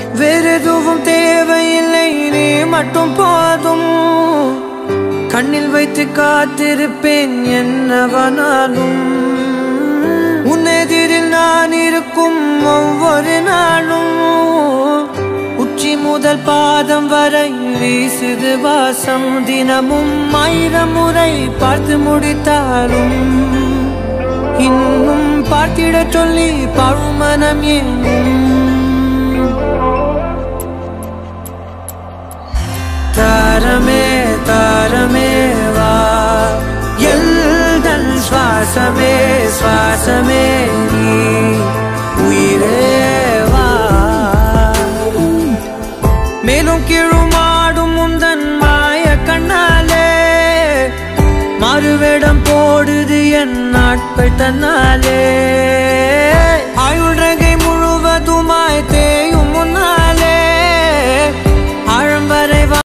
வேறெதுவும் தேவையில்லை, நீ மட்டும் போதும். கண்ணில் வைத்து காத்திருப்பேன் என்னவனாலும். உன்னெதிரில் நான் இருக்கும் ஒவ்வொரு நாளும். உச்சி முதல் பாதம் வரை வீசுது வாசம். தினமும் 1000 முறை பார்த்து முடித்தாலும் இன்னும் பார்த்திட சொல்லி பழுமனம் ஏனும். தாரமே தாரமே வா, எல்தன் சுவாசமே சுவாசமே நீ, உயிரே வா. மேலும் கீழுமாடும் முந்தன் மாய கண்ணாலே, மாறுவேடம் போடுது என் நாட்கள் தன்னாலே.